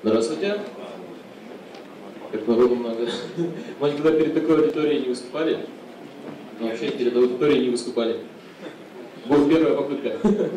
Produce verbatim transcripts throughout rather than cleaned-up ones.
Здравствуйте. Как народу много. Мы никогда перед такой аудиторией не выступали. Но вообще перед аудиторией не выступали. Будет первая попытка.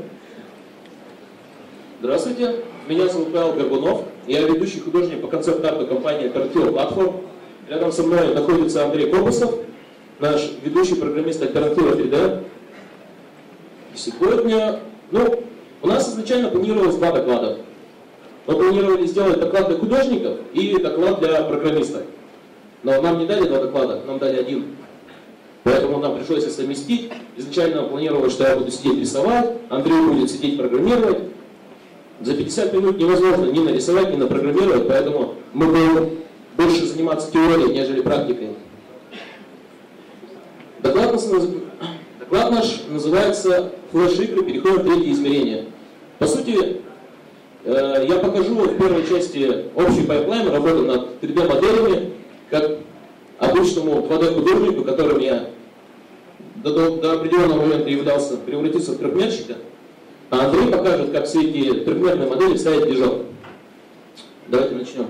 Здравствуйте. Меня зовут Павел Горбунов. Я ведущий художник по концепт-арту компании Альтернатива Платформ. Рядом со мной находится Андрей Кобусов, наш ведущий программист Альтернатива три дэ. Сегодня, ну, у нас изначально планировалось два доклада. Мы планировали сделать доклад для художников и доклад для программистов. Но нам не дали два доклада, нам дали один. Поэтому нам пришлось их совместить. Изначально планировалось, что я буду сидеть рисовать, Андрей будет сидеть программировать. За пятьдесят минут невозможно ни нарисовать, ни напрограммировать, поэтому мы будем больше заниматься теорией, нежели практикой. Доклад, нас, доклад наш называется «Флеш-игры. Переходим в третье измерение». По сути, я покажу в первой части общий пайплайн работы над три дэ моделями, как обычному два дэ художнику, которым я до, до, до определенного момента являлся, превратиться в трехмерщика. А Андрей покажет, как все эти трехмерные модели ставить в движок. Давайте начнем.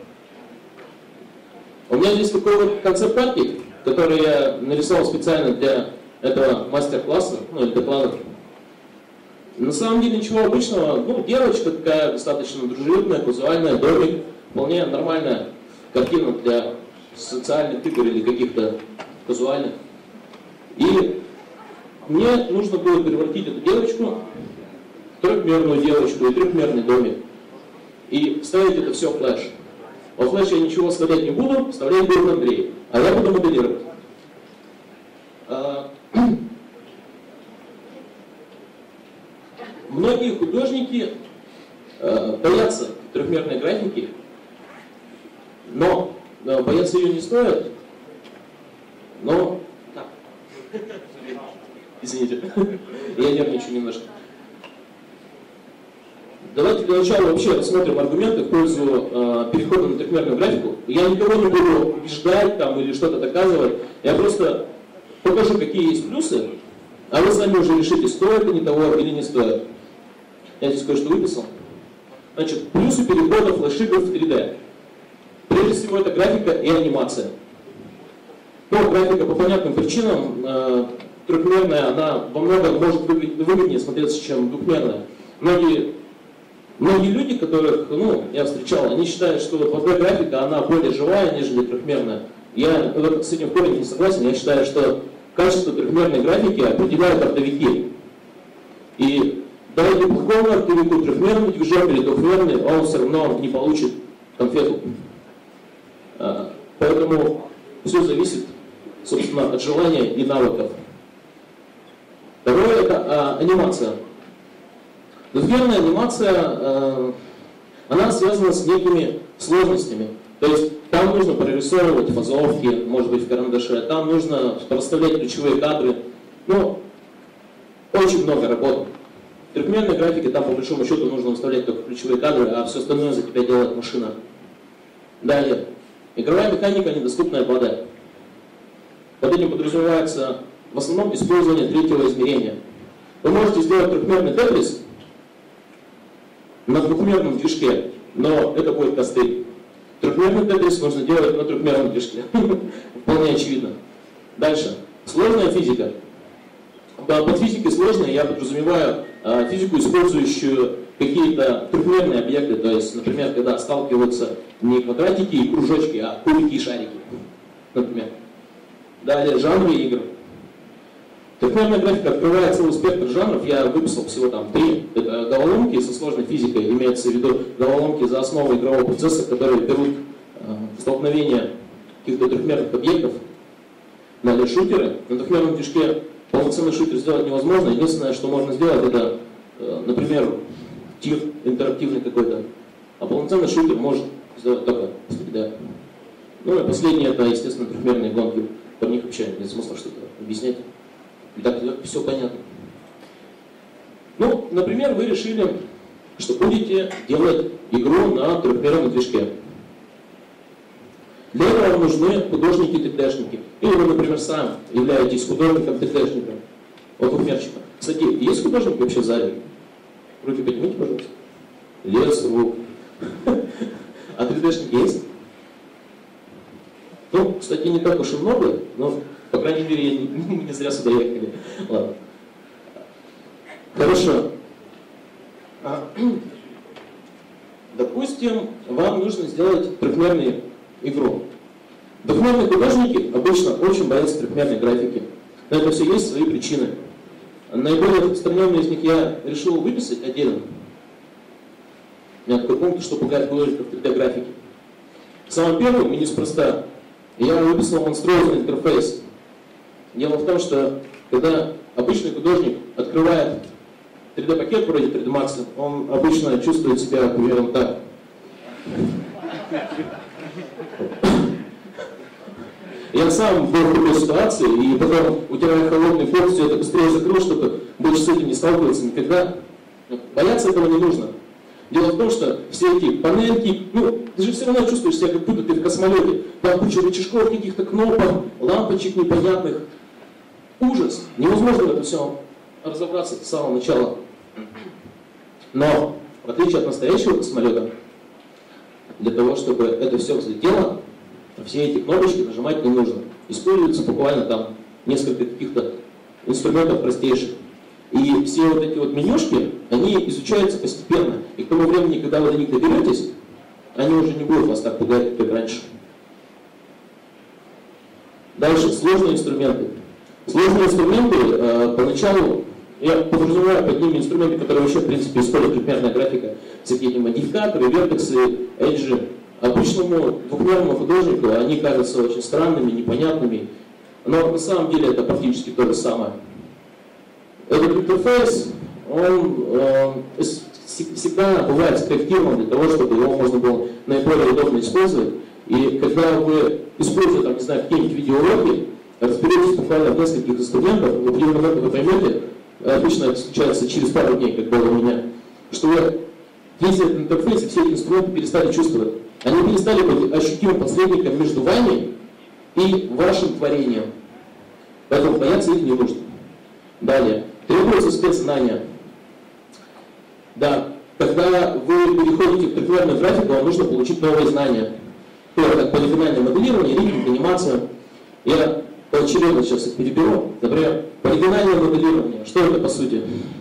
У меня здесь такой вот концепт-артик, который я нарисовал специально для этого мастер-класса, ну или доклада. На самом деле ничего обычного, ну девочка такая достаточно дружелюбная, казуальная, домик, вполне нормальная картина для социальных игр или каких-то казуальных. И мне нужно было превратить эту девочку в трехмерную девочку и трехмерный домик. И вставить это все в флеш. Во флеш я ничего вставлять не буду, вставлять будет Андрей, а я буду моделировать. Многие художники э, боятся трехмерной графики, но э, бояться ее не стоит. Но так. Извините, я нервничаю немножко. Давайте для начала вообще рассмотрим аргументы в пользу э, перехода на трехмерную графику. Я никого не буду убеждать там или что-то доказывать. Я просто покажу, какие есть плюсы, а вы сами уже решите, стоит ли не того или не стоит. Я здесь кое-что выписал. Значит, плюсы перехода флеш-игр в три дэ. Прежде всего, это графика и анимация. Но графика по понятным причинам э, трехмерная, она во многом может выгоднее смотреться, чем двухмерная. Многие, многие люди, которых ну, я встречал, они считают, что вот графика она более живая, нежели трехмерная. Я с этим в корне не согласен. Я считаю, что качество трехмерной графики определяют оптовики. И дайте плохому оптовику трехмерный движок или двухмерный, он все равно не получит конфету. Поэтому все зависит, собственно, от желания и навыков. Второе – это а, анимация. Двухмерная анимация, а, она связана с некими сложностями. То есть там нужно прорисовывать фазовки, может быть, в карандаше, там нужно проставлять ключевые кадры. Ну, очень много работы. В трехмерной графике там, по большому счету, нужно выставлять только ключевые кадры, а все остальное за тебя делает машина. Далее. Игровая механика недоступная два дэ. Под этим подразумевается в основном использование третьего измерения. Вы можете сделать трехмерный тетрис на двухмерном движке, но это будет костыль. Трехмерный тетрис нужно делать на трехмерном движке. Вполне очевидно. Дальше. Сложная физика. Под физикой сложной я подразумеваю э, физику, использующую какие-то трехмерные объекты, то есть, например, когда сталкиваются не квадратики и кружочки, а кубики и шарики, например. Далее, жанры игр. Трехмерная графика открывает целый спектр жанров, я выписал всего там три. Это головоломки со сложной физикой, имеется в виду головоломки за основу игрового процесса, которые берут э, столкновение каких-то трехмерных объектов. Далее, шутеры. На трехмерном движке полноценный шутер сделать невозможно. Единственное, что можно сделать, это, например, тир интерактивный какой-то. А полноценный шутер может сделать только три дэ. Ну и последнее, это, естественно, трехмерные гонки. Про них вообще нет смысла что-то объяснять. И так все понятно. Ну, например, вы решили, что будете делать игру на трехмерном движке. Для этого вам нужны художники-три дэ-шники. Или вы, например, сами являетесь художником-три дэ-шником от двухмерщика. Кстати, есть художник вообще в зале? Руки поднимите, пожалуйста. Лес, рук. А три дэ-шники есть? Ну, кстати, не так уж и много, но, по крайней мере, я не, мы не зря сюда ехали. Ладно. Хорошо. Допустим, вам нужно сделать трехмерную игру. Двухмерные художники обычно очень боятся трехмерной графики. На это все есть свои причины. Наиболее распространенные из них я решил выписать отдельно. У меня такой пункт, что пугает художников три дэ-графики. Самый первый, и неспроста, я выписал монструозный интерфейс. Дело в том, что когда обычный художник открывает три дэ-пакет вроде три дэ Max, он обычно чувствует себя примерно так. Я сам был в такой ситуации, и потом, утирая холодный пот, все это быстрее закрыл, чтобы больше с этим не сталкиваться никогда. Бояться этого не нужно. Дело в том, что все эти панельки, ну, ты же все равно чувствуешь себя, как будто ты в космолете. Там куча рычажков, каких-то кнопок, лампочек непонятных. Ужас. Невозможно в этом всем разобраться с самого начала. Но, в отличие от настоящего космолета, для того, чтобы это все взлетело, все эти кнопочки нажимать не нужно. Используется буквально там несколько каких-то инструментов простейших. И все вот эти вот менюшки, они изучаются постепенно. И к тому времени, когда вы до них доберетесь, они уже не будут вас так пугать, как раньше. Дальше, сложные инструменты. Сложные инструменты, э, поначалу, я подразумеваю под ними инструменты, которые вообще, в принципе, используют трехмерная графика, всякие модификаторы, вертексы, эджи. Обычному двухмерному художнику они кажутся очень странными, непонятными, но на самом деле это практически то же самое. Этот интерфейс, он э, всегда бывает спроектирован для того, чтобы его можно было наиболее удобно использовать. И когда вы используете, там, не знаю, какие-нибудь видеоуроки, разберетесь буквально в нескольких инструментах, в определенный момент вы поймете, обычно это случается через пару дней, как было у меня, что вы весь этот интерфейс и все эти инструменты перестали чувствовать. Они перестали быть ощутимым посредником между вами и вашим творением. Поэтому бояться их не нужно. Далее. Требуются спецзнания. Да, когда вы переходите в трехмерную графику, вам нужно получить новые знания. Первое, как полигональное моделирование, риггинг, анимация. Я поочередно сейчас их переберу. Например, полигональное моделирование. Что это по сути?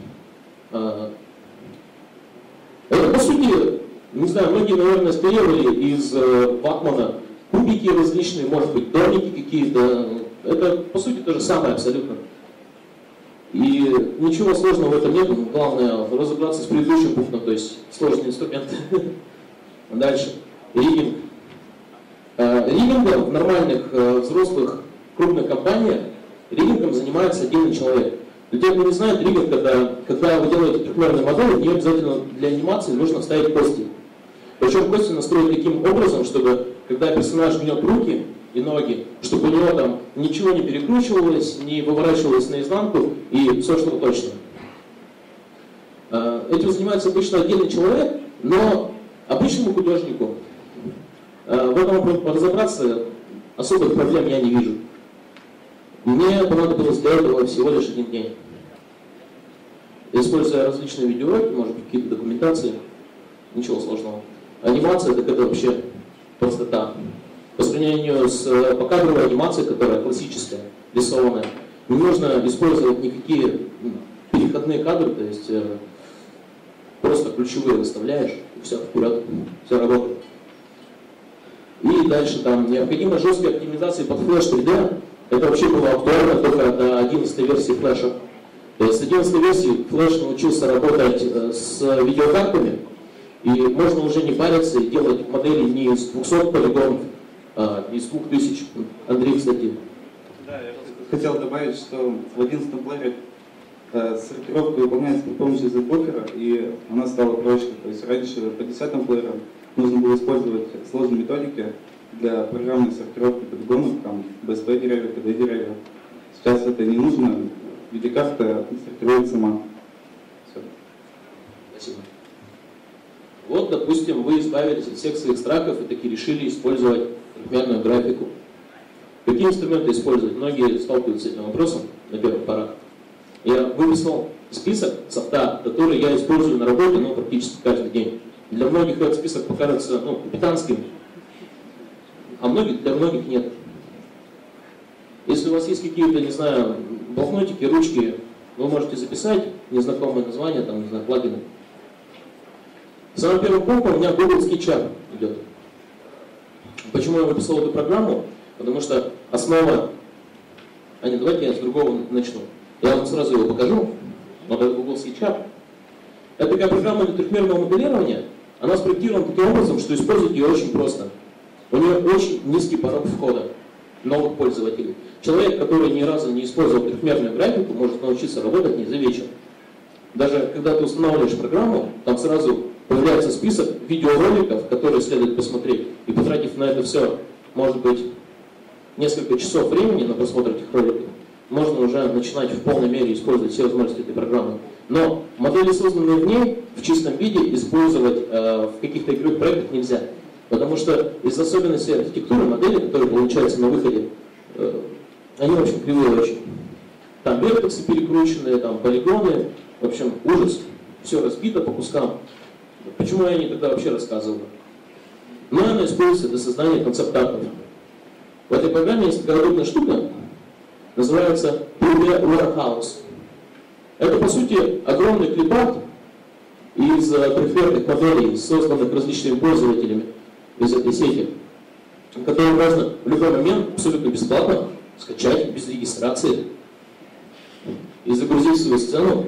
Это по сути, не знаю, многие, наверное, скопировали из Вакмана кубики различные, может быть, домики какие-то. Это по сути то же самое абсолютно. И ничего сложного в этом нет, главное разобраться с предыдущим пунктом, то есть сложный инструмент. Дальше. Риггинг. Риггингом в нормальных взрослых крупных компаниях риггингом занимается отдельный человек. Для тех, кто не знает, риггинг, когда, когда вы делаете трехмерную модель, в нее обязательно для анимации нужно вставить кости. Причем кости настроить таким образом, чтобы когда персонаж гнет руки и ноги, чтобы у него там ничего не перекручивалось, не выворачивалось наизнанку и все шло точно. Этим занимается обычно отдельный человек, но обычному художнику в этом разобраться особых проблем я не вижу. Мне понадобилось для этого всего лишь один день. Используя различные видеоуроки, может быть, какие-то документации, ничего сложного. Анимация, так это вообще простота. По сравнению с покадровой анимацией, которая классическая, рисованная, не нужно использовать никакие переходные кадры, то есть э, просто ключевые выставляешь, и все, вперед, все работает. И дальше там необходима жесткая оптимизация под Flash три дэ. Это вообще было актуально только до одиннадцатой версии Flash. То есть с одиннадцатой версии Flash научился работать с видеокартами, и можно уже не париться и делать модели не из двухсот полигонов, а из двух тысяч. Андрей, кстати. Да, я хотел добавить, что в одиннадцатом плеере э, сортировка выполняется при помощи Z-блокера, и она стала проще. То есть раньше по десятым плеерам нужно было использовать сложные методики для программной сортировки полигонов, там би эс пи деревья, пи ди деревья. Сейчас это не нужно, видеокарта сортирует сама. Все. Спасибо. Вот, допустим, вы избавились от всех своих страхов и таки решили использовать трехмерную графику. Какие инструменты использовать? Многие сталкиваются с этим вопросом на первых порах. Я выписал список софта, который я использую на работе, но практически каждый день. Для многих этот список покажется ну, капитанским, а многих, для многих нет. Если у вас есть какие-то, не знаю, блокнотики, ручки, вы можете записать незнакомые названия, там, не знаю, плагины. Самым первым пунктом у меня Google SketchUp идет. Почему я выписал эту программу? Потому что основа... А не, давайте я с другого начну. Я вам сразу его покажу. Вот это Google SketchUp. Это такая программа для трехмерного моделирования. Она спроектирована таким образом, что использовать ее очень просто. У нее очень низкий порог входа новых пользователей. Человек, который ни разу не использовал трехмерную графику, может научиться работать не за вечер. Даже когда ты устанавливаешь программу, там сразу появляется список видеороликов, которые следует посмотреть. И потратив на это все, может быть, несколько часов времени на просмотр этих роликов, можно уже начинать в полной мере использовать все возможности этой программы. Но модели, созданные в ней, в чистом виде использовать э, в каких-то игровых проектах нельзя. Потому что из особенностей архитектуры модели, которые получаются на выходе, э, они, в общем, кривые очень. Там вертексы перекрученные, там полигоны, в общем, ужас. Все разбито по кускам. Почему я не тогда вообще рассказывал? Но она используется для создания концепт-артов. В этой программе есть такая удобная штука, называется пи ди Warehouse. Это, по сути, огромный клипарт из трехмерных моделей, созданных различными пользователями из этой сети, который можно в любой момент абсолютно бесплатно скачать без регистрации и загрузить в свою сцену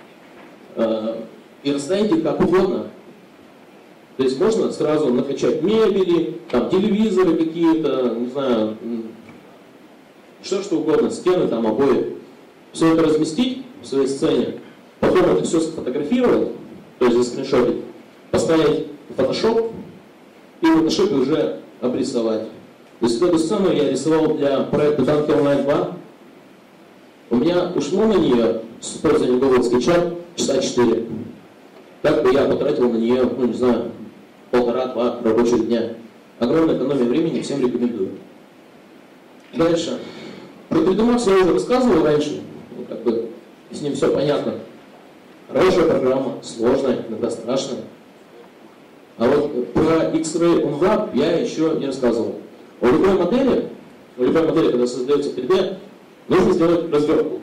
э, и расставить их как угодно. То есть можно сразу накачать мебели, там телевизоры какие-то, не знаю, что что угодно, стены, там обои. Все это разместить в своей сцене, потом это все сфотографировать, то есть заскриншотить, поставить в Photoshop и в Photoshop уже обрисовать. То есть эту сцену я рисовал для проекта Donkey Online два. У меня ушло на нее с использованием Google SketchUp часа четыре. Так бы я потратил на нее, ну не знаю, полтора-два рабочих дня. Огромная экономия времени, всем рекомендую. Дальше. Про три дэ Max я уже рассказывал раньше. Ну, как бы с ним все понятно. Хорошая программа, сложная, иногда страшная. А вот про X-Ray OnWrap я еще не рассказывал. У любой модели, у любой модели, когда создается три дэ, нужно сделать развертку.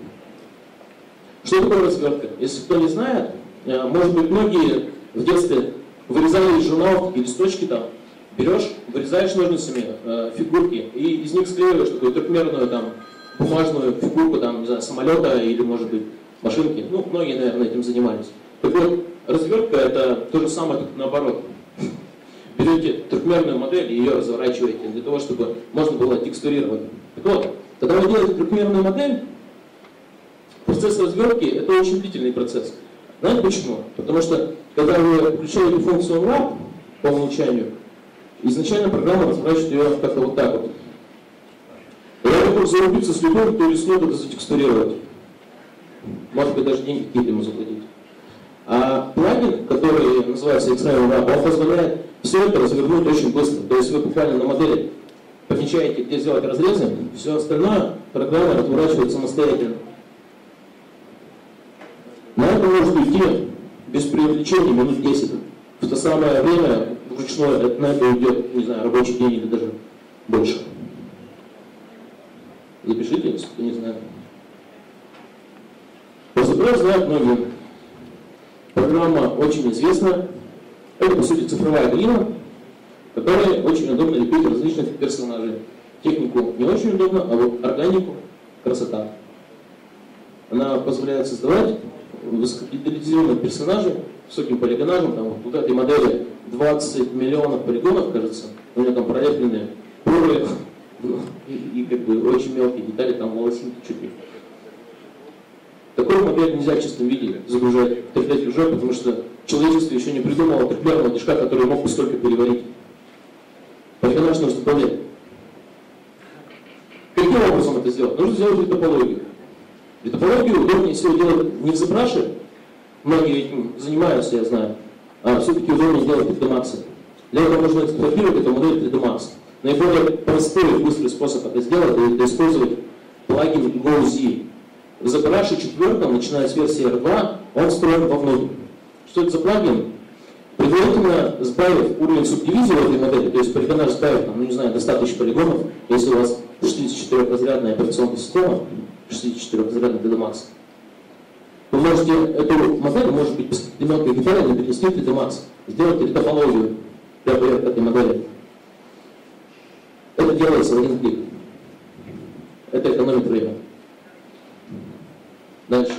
Что такое развертка? Если кто не знает, может быть, многие в детстве вырезали из журналов такие листочки там, берешь, вырезаешь ножницами э, фигурки и из них склеиваешь такую трехмерную там бумажную фигурку там, не знаю, самолета или, может быть, машинки. Ну, многие, наверное, этим занимались. Так вот, развертка это то же самое, только наоборот. Берете трехмерную модель и ее разворачиваете для того, чтобы можно было текстурировать. Так вот, когда вы делаете трехмерную модель, процесс развертки это очень длительный процесс. Знаете почему? Потому что, когда вы включаете функцию Unwrap по умолчанию, изначально программа разворачивает ее как-то вот так вот. Я готов зарубиться с любым, кто рискнет это затекстурировать. Может быть, даже деньги какие-то ему заплатить. А плагин, который называется X-Ray Unwrap, он позволяет все это развернуть очень быстро. То есть вы буквально на модели помечаете, где сделать разрезы, все остальное программа разворачивает самостоятельно. На это может уйти без привлечения минут десять. В то самое время вручную на это уйдет, не знаю, рабочий день или даже больше. Запишите, если кто не знает. Просто знают многие. Программа очень известна. Это, по сути, цифровая глина, которой очень удобно лепить различных персонажей. Технику не очень удобно, а вот органику – красота. Она позволяет создавать высокодетализированных персонажей, высоким полигонажем. Там, вот в этой модели двадцать миллионов полигонов, кажется. У нее там пролепленные поры и, и как бы очень мелкие детали, там волосинки чуть ли. Такую модель нельзя в чистом виде загружать в три дэ-движок, потому что человечество еще не придумало трехмерного движка, который мог бы столько переварить. Полигонаж нужно добавлять. Каким образом это сделать? Нужно сделать ретопологию. Ретопологию удобнее всего делать не в ZBrush, многие этим занимаются, я знаю, а все-таки удобнее делать в три дэ Max. Для этого нужно эксплуатировать эту модель три дэ Max. Наиболее простой и быстрый способ это сделать – это использовать плагин GoZ. В ZBrush четыре, начиная с версии эр два, он встроен вовнутрь. Что это за плагин? Предварительно сбавив уровень субдивизии в этой модели, то есть персонаж сбавив, там, ну не знаю, до ста тысяч полигонов, если у вас шестидесятичетырёхразрядная операционная система, шестидесятичетырёхразрядный ди ди Max, вы можете эту модель, может быть, без мелких деталей перенести в ди ди Max, сделать ретопологию для поверх этой модели. Это делается в один клик. Это экономит время. Дальше.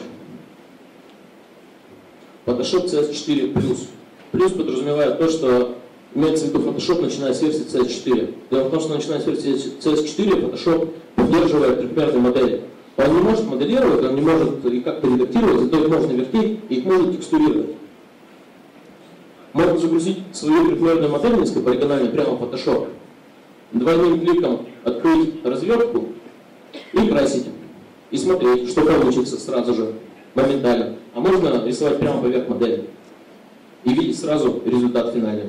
Photoshop си эс четыре плюс. Плюс подразумевает то, что имеется в виду Photoshop, начиная с версии си эс четыре. Дело в том, что начиная с версии си эс четыре Photoshop поддерживает трехмерные модели. Он не может моделировать, он не может их как-то редактировать, зато их можно вертеть и их можно текстурировать. Можно загрузить свою трехмерную модель низкополигональную прямо в Photoshop, двойным кликом открыть развертку и красить. И смотреть, что получится сразу же, моментально. А можно рисовать прямо поверх модели и видеть сразу результат финальный.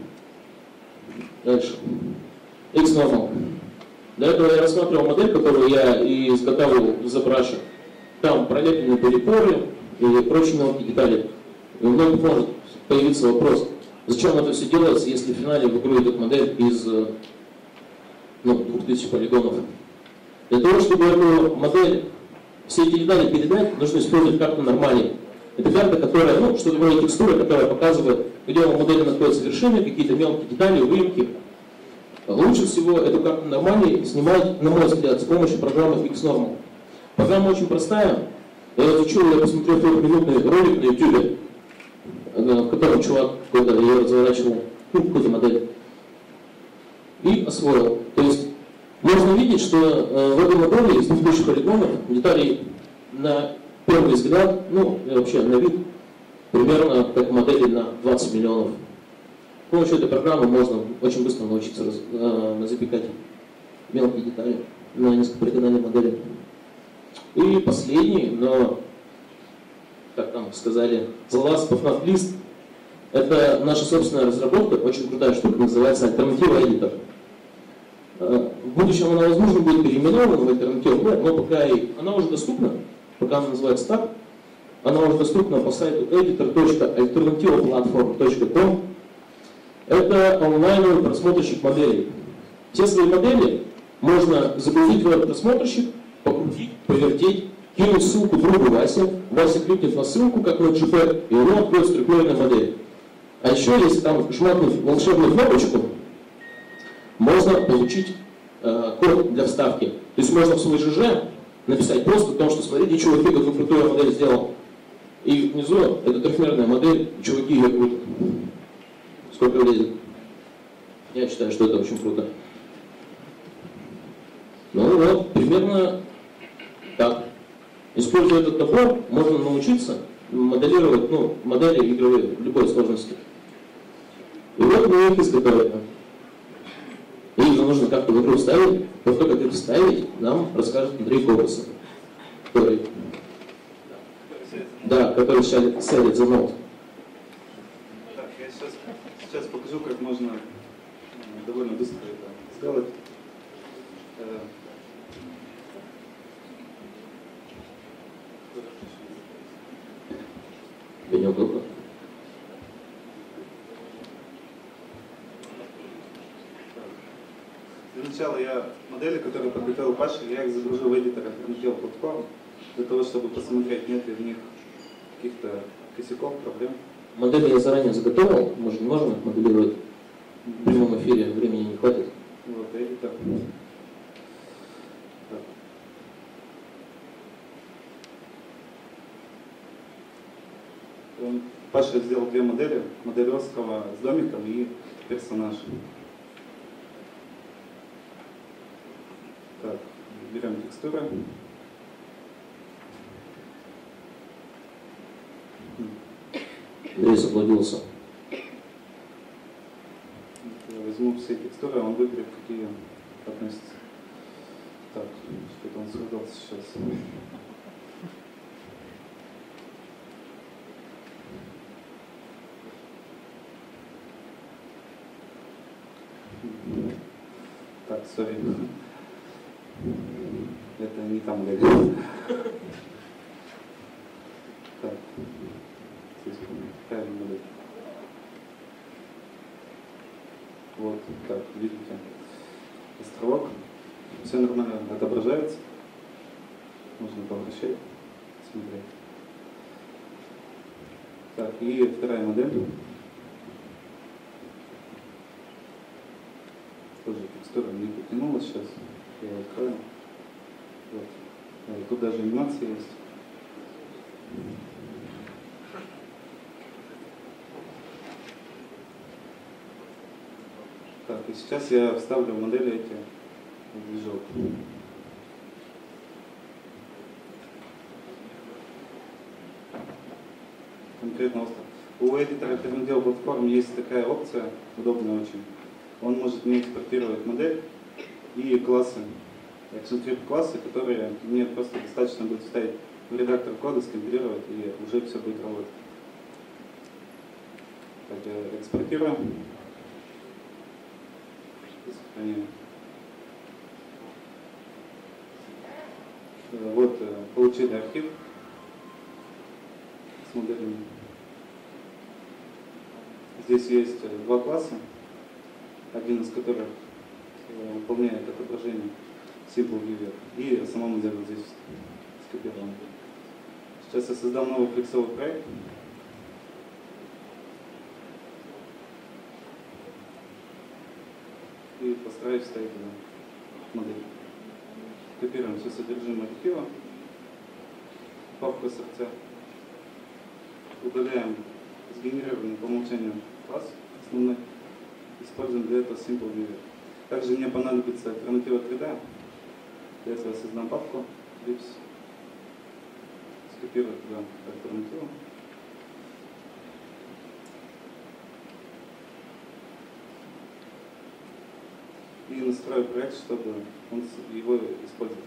Дальше. X-Normal. До этого я рассматривал модель, которую я и изготавливал в ZBrush. Там пролеплены были поры и прочие мелкие детали. И у многих может появиться вопрос, зачем это все делается, если в финале в игру идет модель из ну, двух тысяч полигонов. Для того, чтобы эту модель, все эти детали передать, нужно использовать карту нормали. Это карта, которая, ну, что такое текстура, которая показывает, где у модели находятся вершины, какие-то мелкие детали, выемки. Лучше всего эту карту нормали снимать, на мой взгляд, с помощью программы X-Normal. Программа очень простая. Я изучил, я посмотрел трехминутный ролик на YouTube, в котором чувак какой-то ее разворачивал, ну, какую-то модель, и освоил. То есть можно видеть, что э, в этой модели из двух тысяч полигонов деталей на первый взгляд, ну и вообще на вид, примерно как модели на двадцать миллионов. С помощью этой программы можно очень быстро научиться раз, э, запекать мелкие детали на низкополигональной модели. И последний, но, как там сказали, the last but not least, это наша собственная разработка, очень крутая штука, называется альтернатива Editor. В будущем она, возможно, будет переименована в альтернативу, но пока и она уже доступна, пока она называется так, она уже доступна по сайту editor точка alternative platform точка com. Это онлайновый просмотрщик моделей. Все свои модели можно загрузить в этот просмотрщик, покрутить, повертеть, кинуть ссылку другу Васе, Вася кликнет на ссылку, как на JPEG, и у него откроется трехмерная модель. А еще, если там жмакнуть волшебную кнопочку, можно получить э, код для вставки. То есть можно в свой ЖЖ написать просто о том, что смотрите, чуваки, какую крутую модель сделал. И внизу это трехмерная модель, и чуваки ее крутят. Сколько влезет. Я считаю, что это очень круто. Ну вот, примерно так. Используя этот набор, можно научиться моделировать ну, модели игровые в любой сложности. И вот мы их изготовили. И их же нужно как-то в игру вставить. Вот то, как их вставить, нам расскажет Андрей Колосов, который, да, который сядет за ноут. Так, я сейчас, сейчас покажу, как можно довольно быстро это сделать. Тебе неудобно? Для начала я модели, которые подготовил Паша, я их загружу в эдитор Alternative Platform, для того, чтобы посмотреть, нет ли в них каких-то косяков, проблем. Модели я заранее заготовил, мы же не можем их моделировать в прямом эфире, времени не хватит. Вот, эдитор. Паша сделал две модели, модель Росского с домиком и персонаж. Так, берем текстуры. Андрей заблудился. Я возьму все текстуры, а он выберет, какие относятся. Так, что-то он создался сейчас. Так, сори. Это не там модель. Так. Здесь правильная модель. Вот, так, видите, островок. Все нормально отображается. Можно повращать, смотреть. Так, и вторая модель. Тоже текстура не потянулась сейчас. Я ее открою. Вот. Тут даже анимация есть. Так, и сейчас я вставлю в модели эти в движок. Конкретно остров. У эдитора Kernel платформ есть такая опция, удобная очень. Он может мне экспортировать модель и классы, ActionScript классы, которые мне просто достаточно будет вставить в редактор кода, скомпилировать, и уже все будет работать. Так, я экспортирую. И сохраняю. Вот, получили архив с моделями. Здесь есть два класса, один из которых выполняет отображение SimpleViewer, и сама модель вот здесь скопирована. Сейчас я создам новый флексовый проект. И постараюсь вставить туда модель. Копируем все содержимое архива, папку эс эр си, удаляем сгенерированный по умолчанию класс основной, используем для этого SimpleViewer. Также мне понадобится альтернатива три дэ. Для этого создам папку Lips, скопирую туда альтернативу. И настрою проект, чтобы он его использовал.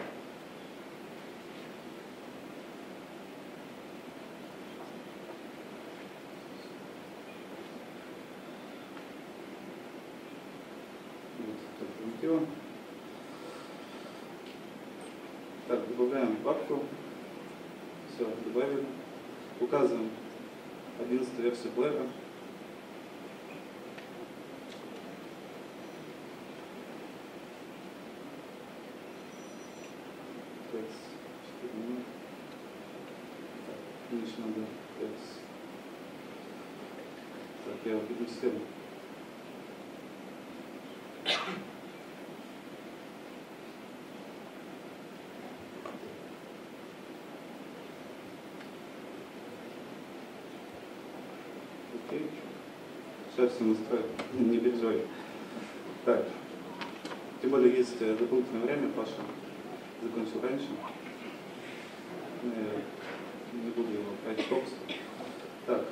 Вот альтернатива. Так, добавляем папку. Все, добавили. Указываем одиннадцатую версию плеера. Мне еще надо текст. Так, я перенесу. Окей. Сейчас все настроим. Не переживай. Так. Тем более есть дополнительное время, Паша закончил раньше. Не буду его брать топс. Так.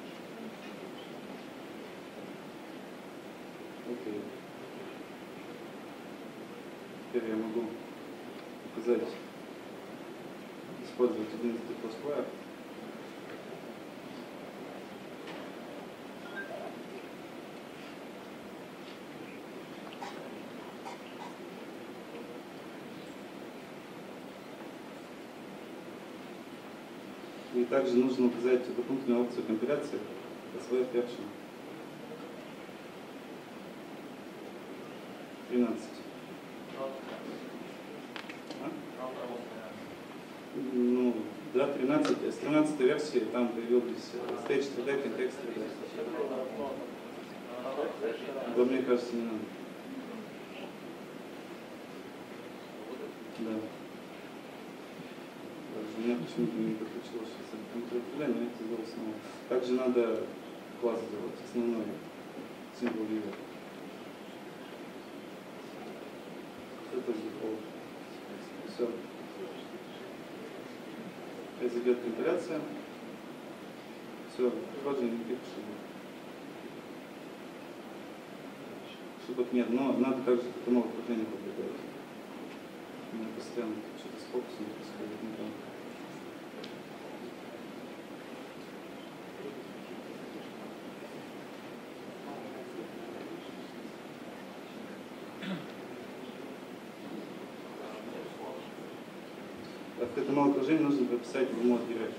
Окей. Теперь я могу указать, использовать одиннадцатый crossfire. И также нужно указать дополнительную опцию компиляции эс ви эф Version тринадцать. А? Ну, да, тринадцать. С тринадцатой версии там появились Stage три дэ, контекст три дэ. Да, мне кажется, не надо. Да. У меня почему-то не подключилось сейчас контроль, но это сделал снова. Также надо класс сделать, основной SimpleViewer. Это default. Все. Сейчас идет компиляция. Все, вроде никаких ошибок. Ошибок нет, но надо также к этому окружению подготовить. У меня постоянно что-то с фокусом происходит не так. В этом окружении нужно прописать в мод директ.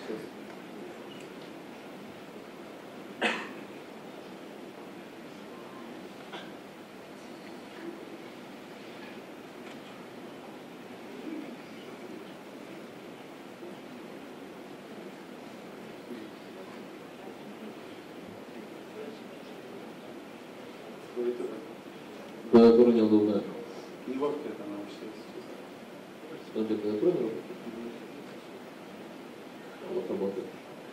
Сейчас. Клавиатура неудобная. Не workает она вообще. Смотри, клавиатура не работает? Вот работает.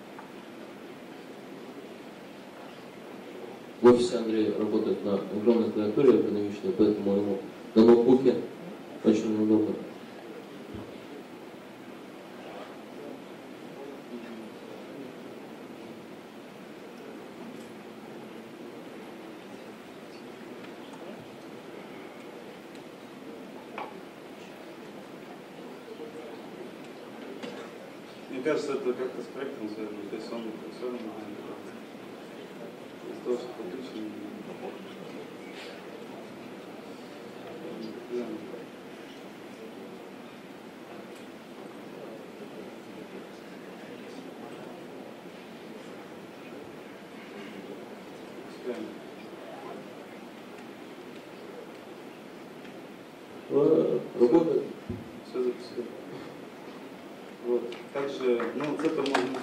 В офисе Андрей работает на огромной клавиатуре эргономичной, поэтому ему на ноутбуке очень неудобно. Мне кажется, это как-то с проектом связано, то есть он все равно из того, что подключено. Работает. Все запустили. Вот. Также, ну, вот это можно...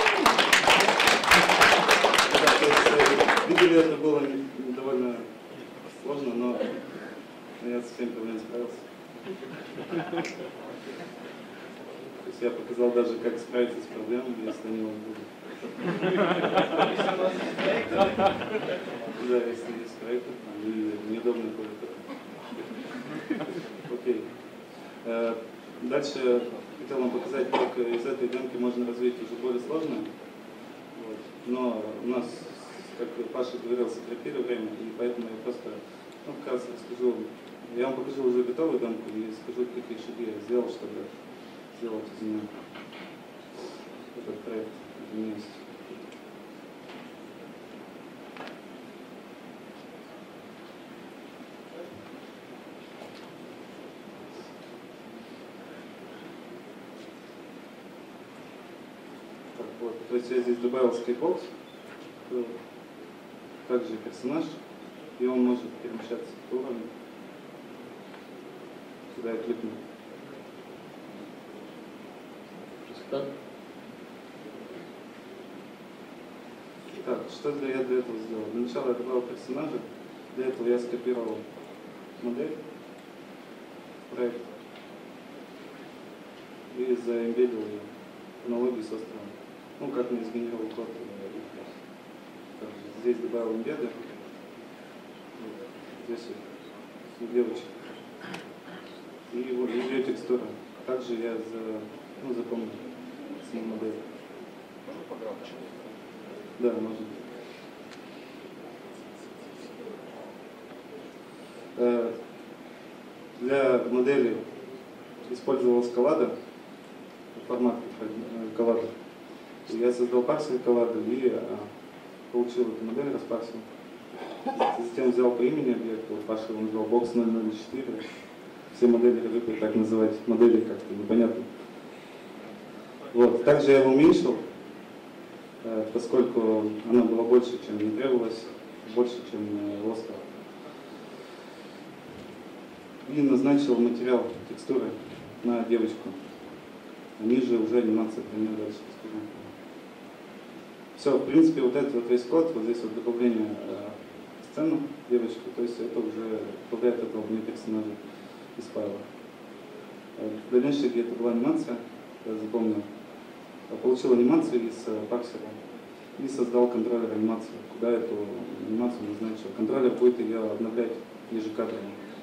Да, то есть, видели, это было довольно сложно, но я со всеми проблемами справился. То есть я показал даже, как справиться с проблемами, если они у вас будут. Да, если есть проекты, неудобно клавиатура. Окей. Дальше хотел вам показать, как из этой демки можно развить уже более сложное. Вот. Но у нас, как Паша говорил, сократили время, и поэтому я просто, ну, как раз расскажу, я вам покажу уже готовую демку и скажу, какие шаги я сделал, чтобы сделать из нее этот проект вместе. Вот, то есть я здесь добавил скайбокс, также персонаж, и он может перемещаться по уровню, куда я кликну. Так, что я для этого сделал? Для начала я добавил персонажа, для этого я скопировал модель в проект и заэмбедил ее в аналогии со стороны. Ну, как мне сгенерировал код. Здесь добавил эмбеды. Здесь вот девочек. И вот ее текстура. Также я за, ну, запомнил саму модель. Можно погромче? Да, можно. Для модели использовалась коллада, формат коллады. Я создал парсер коллады и а, получил эту модель, распарсил. Затем взял по имени объекта, вот Паша его назвал бокс ноль ноль четыре. Все модели привыкли так называть, модели как-то непонятно. Вот. Также я его уменьшил, поскольку она была больше, чем не требовалось, больше, чем лоска. И назначил материал текстуры на девочку. А ниже уже анимация, про нее дальше расскажу. Все, в принципе, вот этот вот весь код, вот здесь вот добавление э, сцены девочки, то есть это уже добавляет этого мне персонажа из файла. В дальнейшем шаге это была анимация, я запомнил. Получил анимацию из парсера и создал контроллер анимации, куда эту анимацию назначил. Контроллер будет ее обновлять ежекадрово.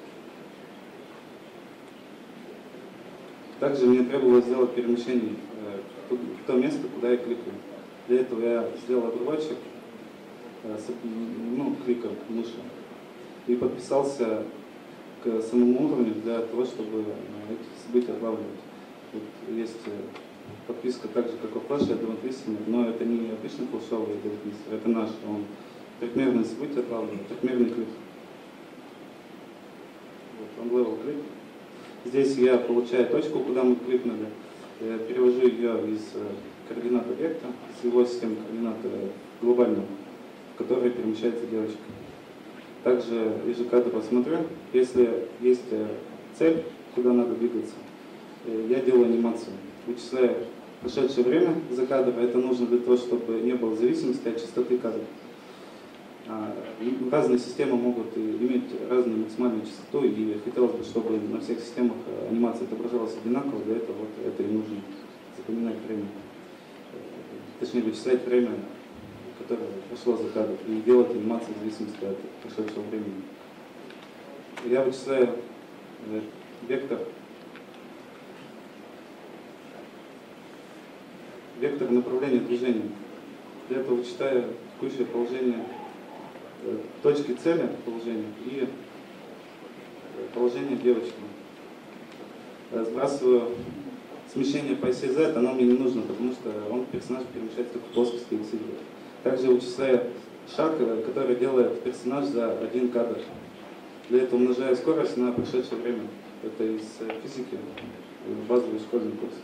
Также мне требовалось сделать перемещение э, в то место, куда я кликаю. Для этого я сделал обрывочек, э, с, ну, клика мыши, и подписался к самому уровню для того, чтобы эти события отлавливать. Вот есть подписка так же, как у Flash, Advanced Listener, но это не обычный флешовый Advanced Listener, это наш, он трехмерные события отлавливает, трехмерный клик. Вот, он level клик. Здесь я получаю точку, куда мы кликнули, я перевожу ее из координат объекта с его системой координат глобального, в которой перемещается девочка. Также вижу кадр, посмотрю. Если есть цель, куда надо двигаться, я делаю анимацию. Вычисляю прошедшее время за кадр. Это нужно для того, чтобы не было зависимости от частоты кадра. Разные системы могут иметь разную максимальную частоту, и хотелось бы, чтобы на всех системах анимация отображалась одинаково. Для этого вот это и нужно запоминать время. Точнее, вычислять время, которое прошло за кадр, и делать анимацию в зависимости от прошедшего времени. Я вычисляю вектор, вектор направления движения. Для этого вычитаю текущее положение точки цели положения и положение девочки. Сбрасываю смещение по оси Z, оно мне не нужно, потому что он, персонаж, перемещается только в плоскости X Y. Также вычисляю шаг, который делает персонаж за один кадр. Для этого умножаю скорость на прошедшее время. Это из физики, базовый школьный курс.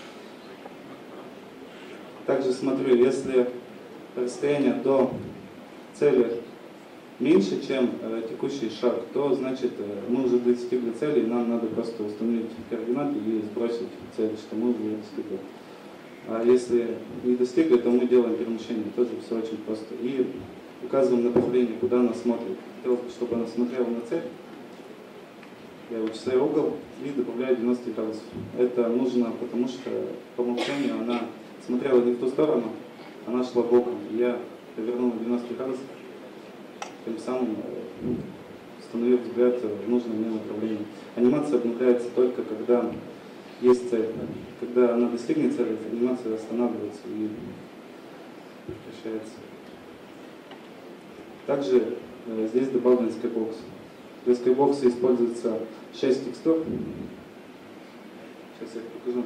Также смотрю, если расстояние до цели меньше, чем э, текущий шаг, то значит э, мы уже достигли цели, и нам надо просто установить координаты и сбросить цель, что мы уже достигли. А если не достигли, то мы делаем перемещение. Тоже все очень просто. И указываем направление, куда она смотрит. Хотелось бы, чтобы она смотрела на цель. Я вычисляю угол и добавляю девяносто градусов. Это нужно, потому что по умолчанию она смотрела не в ту сторону, она шла боком. Я повернул на девяносто градусов, тем самым установив взгляд в нужном мне направлении. Анимация обновляется только когда есть цель. Когда она достигнет цели, анимация останавливается и прекращается. Также э, здесь добавлен скайбокс. Для скайбокса используется шесть текстур. Сейчас я их покажу.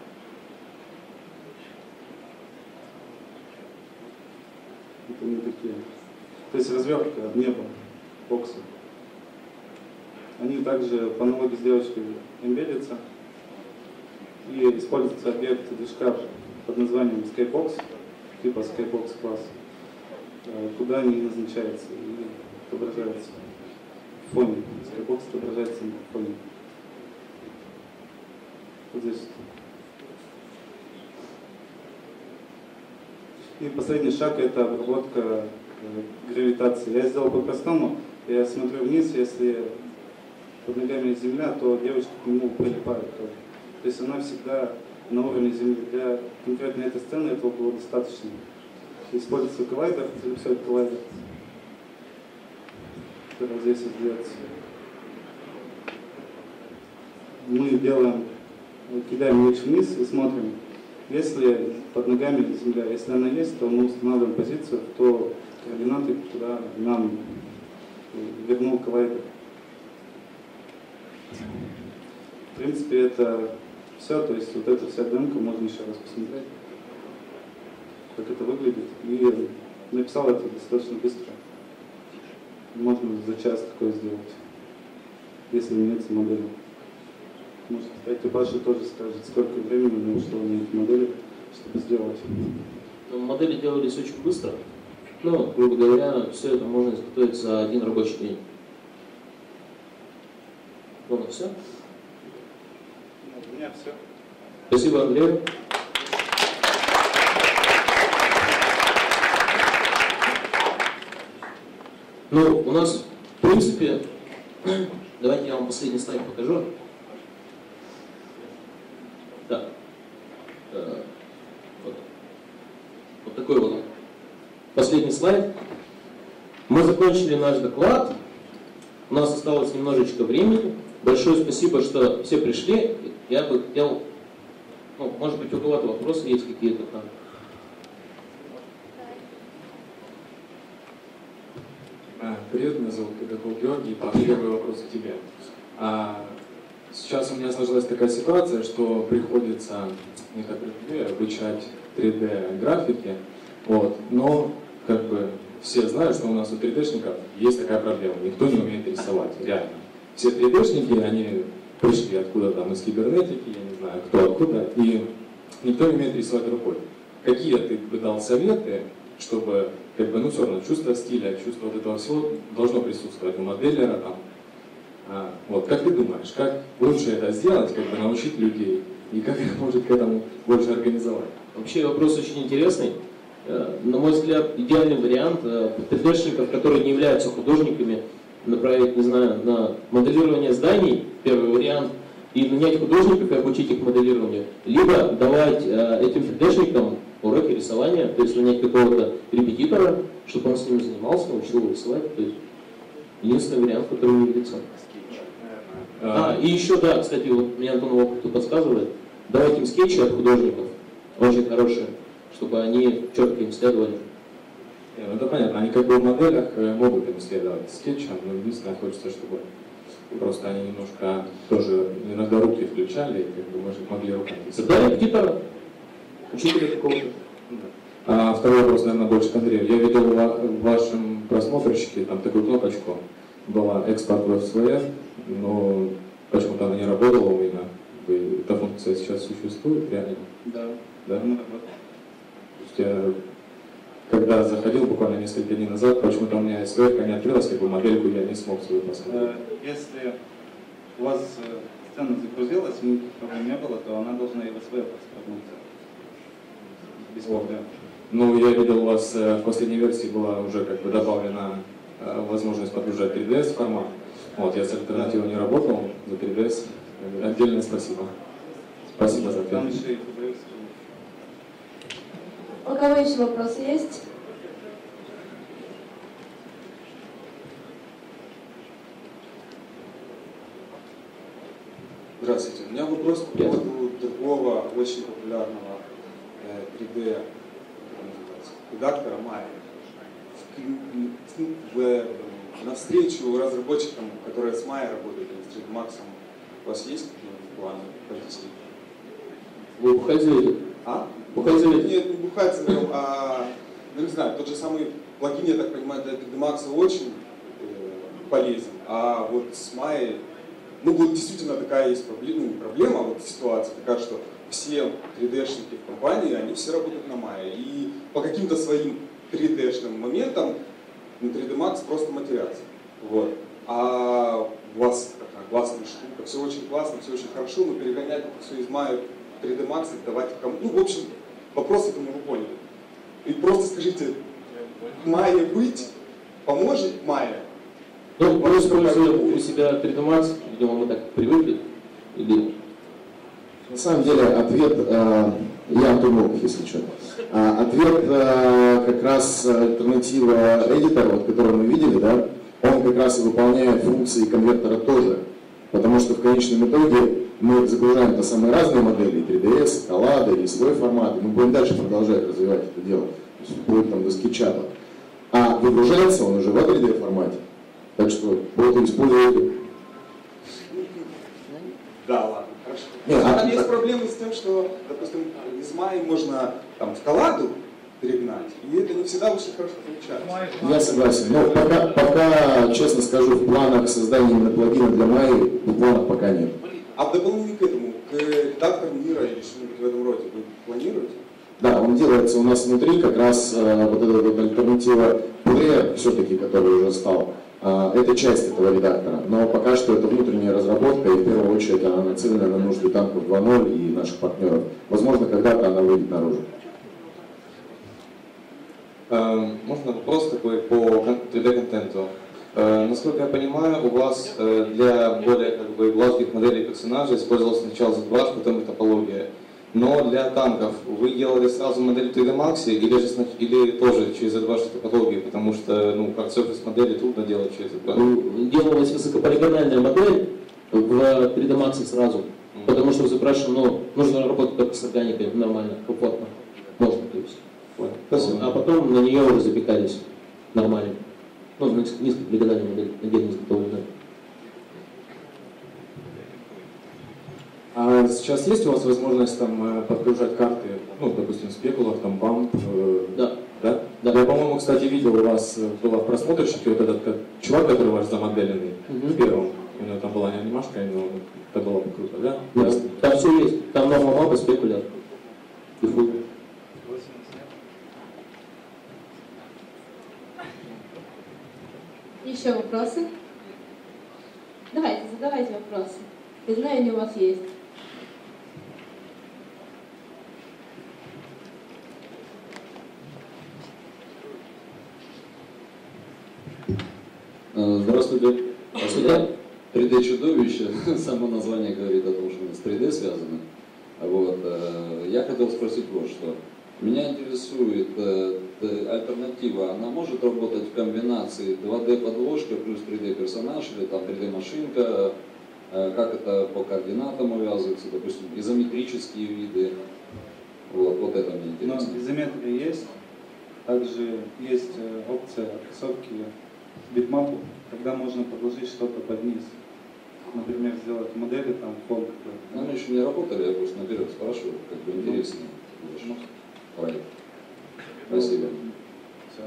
Это не такие. То есть развертка неба, бокса. Они также по аналогии с девочкой эмбедятся. И используется объект движка под названием Skybox, типа Skybox класс, куда они назначаются и отображаются в фоне. Skybox отображается в фоне. Вот здесь. И последний шаг — это обработка гравитации. Я сделал по-простому. Я смотрю вниз, если под ногами земля, то девочка к нему прилипает. То есть она всегда на уровне земли. Для конкретно этой сцены этого было достаточно. Используется коллайдер, эллипсоид коллайдер, который здесь создается. Мы делаем, кидаем луч вниз и смотрим. Если под ногами земля, если она есть, то мы устанавливаем позицию, то координаты, куда нам вернул коллайдер. В принципе, это все, то есть вот эта вся демка, можно еще раз посмотреть, как это выглядит. И написал это достаточно быстро. Можно за час такое сделать, если имеется модель. Может, кстати, Паша тоже скажет, сколько времени мне ушло на эти модели, чтобы сделать. Модели делались очень быстро. Ну, грубо говоря, все это можно изготовить за один рабочий день. Ну, все. У меня все. Спасибо, Андрей. Ну, у нас, в принципе, давайте я вам последний слайд покажу. Да. Вот. Вот такой вот последний слайд. Мы закончили наш доклад. У нас осталось немножечко времени. Большое спасибо, что все пришли. Я бы хотел, ну, может быть, у кого-то вопросы есть какие-то там. Привет, меня зовут Кадаков Георгий. Паш, первый вопрос к тебе. А, сейчас у меня сложилась такая ситуация, что приходится не так обучать три дэ графики, вот, но как бы все знают, что у нас у три дэ-шников есть такая проблема. Никто не умеет рисовать, реально. Все три дэ-шники, они пришли откуда-то там из кибернетики, я не знаю кто откуда, и никто не умеет рисовать рукой. какие ты бы дал советы, чтобы, как бы, ну, все равно, чувство стиля, чувство вот этого всего должно присутствовать у моделлера, там. А, вот, как ты думаешь, как лучше это сделать, как бы научить людей, и как может к этому больше организовать? Вообще вопрос очень интересный. На мой взгляд, идеальный вариант три дэ-шников, которые не являются художниками, направить, не знаю, на моделирование зданий, первый вариант, и нанять художников и обучить их моделированию, либо давать этим три дэ-шникам уроки рисования, то есть нанять какого-то репетитора, чтобы он с ними занимался, научил его рисовать. То есть единственный вариант, который мне видится. А, и еще, да, кстати, вот мне Антон опыт подсказывает, давать им скетчи от художников, очень хорошие, чтобы они четко им следовали. Не, ну это понятно, они как бы в моделях могут им следовать скетчам, но единственное, хочется, чтобы просто они немножко тоже иногда руки включали, и как бы может, могли руками. Да, репетитора, учителя какого-то. А второй вопрос, наверное, больше к Андрею. Я видел в вашем просмотрщике там такую кнопочку, была экспорт в эф эс ви эф, но почему-то она не работала у меня. Эта функция сейчас существует реально? Да. Да? Ну, То есть я, когда заходил буквально несколько дней назад, почему-то у меня эс ви эф не открылась, как бы модельку я не смог свою посмотреть. Если у вас сцена загрузилась, никаких проблем не было, то она должна и в эс ви эф экспортнуться. Без проблем. Ну, я видел, у вас в последней версии была уже как бы добавлена возможность подгружать три дэ эс формат. Вот, я с альтернативой не работал, за три дэ эс. Отдельное спасибо. Спасибо за ответ. У кого еще вопросы есть? Здравствуйте. У меня вопрос по поводу другого очень популярного э, три дэ редактора Maya. В, в, навстречу разработчикам, которые с Maya работают, с три дэ Max, у вас есть планы пойти? Вы бухать завели? А? Бухать завели? Нет, не бухать завел, а, ну не знаю, тот же самый плагин, я так понимаю, для три дэ Max очень э, полезен, а вот с Maya, ну вот действительно такая есть проблема, ну не проблема, а вот ситуация такая, что все три дэ-шники в компании, они все работают на Maya, и по каким-то своим три дэ-шным моментам на три дэ Max просто матерятся. Вот. А у вас такая классная штука, все очень классно, все очень хорошо, но перегонять это все из Maya в три дэ Max и давать кому. Ну, в общем, вопрос этому вы поняли. И просто скажите, Maya быть поможет Maya? Ну, мы используем у себя три дэ Max, видимо, мы так привыкли. Или... На самом деле, ответ, э, я Антон Волков, если что. А, ответ э, как раз альтернатива эдитора, вот, который мы видели, да, он как раз и выполняет функции конвертера тоже. Потому что в конечном итоге мы загружаем-то самые разные модели, и три дэ эс, коллада, и свой формат, и мы будем дальше продолжать развивать это дело, то есть вплоть там до скетчата. А выгружается он уже в три дэ формате. Так что боты используют. Да, ладно, хорошо. Нет, а а, там есть а... проблемы с тем, что, допустим, из Maya можно там в колладу перегнать, и это не всегда очень хорошо получается. Я согласен. Но пока, пока, честно скажу, в планах создания именно плагина для Maya, в планах пока нет. А в дополнение к этому, к редактору мира или что-нибудь в этом роде, вы планируете? Да, он делается у нас внутри, как раз э, вот эта вот альтернатива плеер, все-таки, который уже стал, э, это часть этого редактора. Но пока что это внутренняя разработка, и в первую очередь она нацелена на нужды танков два ноль и наших партнеров. Возможно, когда-то она выйдет наружу. Можно вопрос такой по три дэ-контенту. Насколько я понимаю, у вас для более как бы, гладких моделей персонажей использовался сначала зет два, потом и топология. Но для танков вы делали сразу модель в три дэ Max или, же, или тоже через зет два топологии, потому что ну, как surface модели трудно делать через зет два? Делалась высокополигональная модель в три дэ Max сразу, mm-hmm. потому что запрашиваем, ну, нужно работать только с органикой нормально, комфортно. Можно, то есть. Спасибо. А потом на нее уже запекались нормально. Ну, низкополигональная модель, отдельно изготовленная. А сейчас есть у вас возможность там подгружать карты, ну, допустим, спекулов, там, бамп? Э, да. Да? Да. Я, по-моему, кстати, видел у вас было в просмотрщике вот этот как, чувак, который ваш замоделенный, mm-hmm. в первом. У него там была не анимашка, но это было бы круто, да? Да. Там все есть. Там норма мапа, спекулят. И фут. Еще вопросы? Давайте, задавайте вопросы. Я знаю, они у вас есть. Здравствуйте. Здравствуйте. три дэ чудовище, само название говорит о том, что мы с три дэ связаны. Вот. Я хотел спросить вот что. Меня интересует альтернатива, она может работать в комбинации два дэ подложка плюс три дэ персонаж или там три дэ машинка, как это по координатам увязывается, допустим, изометрические виды. Вот, вот это мне интересно. Но изометрия есть, также есть опция отрисовки битмапу, когда можно подложить что-то под низ. Например, сделать модели, там, фон какой-то. Ну, мы еще не работали, я просто наперед спрашиваю, как бы интересно. Ну, проект. Спасибо. Все.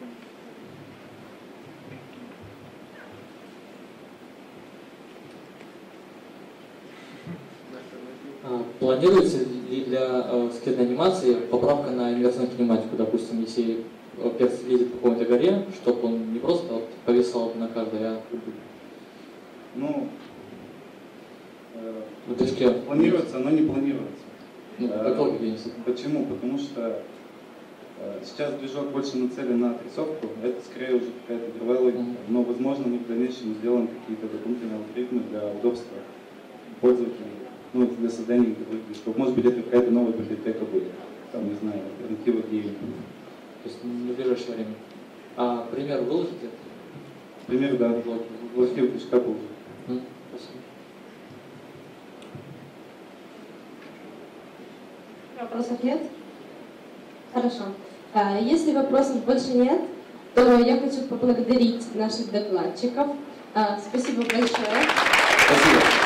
Планируется ли для э, скрытной анимации поправка на инверсную кинематику? Допустим, если перс лезет по какой-то горе, чтобы он не просто вот повисал на каждой, а Ну, э, в движке. планируется, но не планируется. Ну, Э, как логика есть. Почему? Потому что э, сейчас движок больше нацелен на отрисовку, это скорее уже какая-то игровая логика. Мгм. Но, возможно, мы в дальнейшем сделаем какие-то дополнительные алгоритмы для удобства пользователей, ну, для создания игровых движков. Может быть, это какая-то новая библиотека будет, там, не знаю, альтернатива гейм. То есть не в ближайшее время. А пример выложите? Пример, да, Вот, в архив движка положить. М, Спасибо. Вопросов нет? Хорошо. А, Если вопросов больше нет, то я хочу поблагодарить наших докладчиков. А, Спасибо большое. Спасибо.